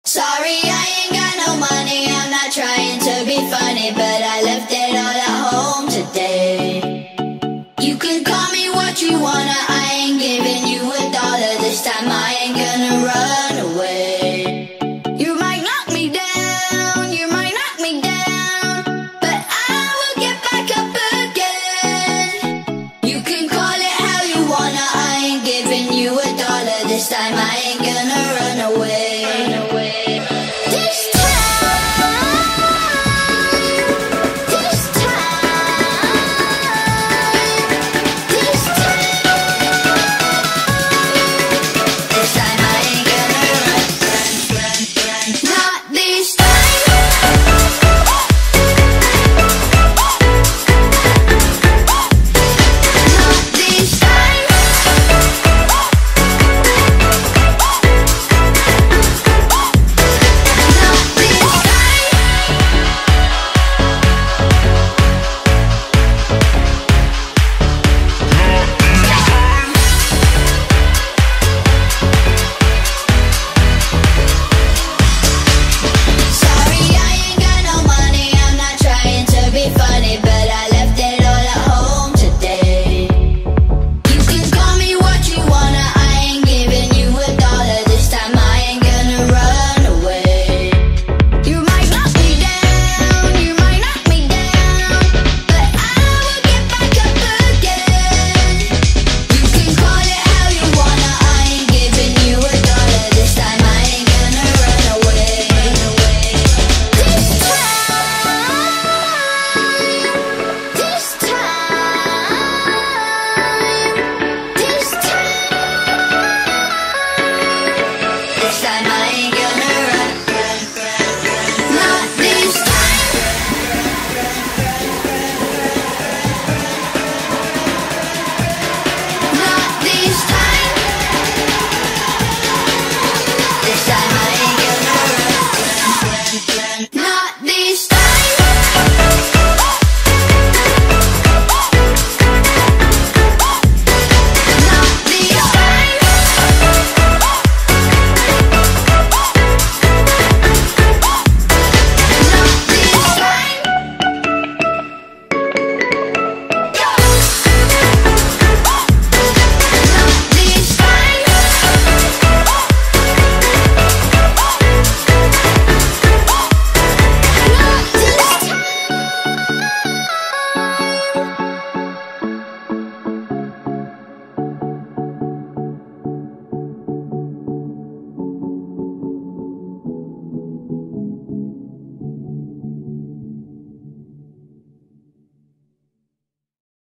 Sorry, I ain't got no money, I'm not trying to be funny, but I left it all at home today. You can call me what you wanna, I ain't giving you $1 this time, I ain't gonna run away. You might knock me down, you might knock me down, but I will get back up again. You can call it how you wanna, I ain't giving you $1 this time, I ain't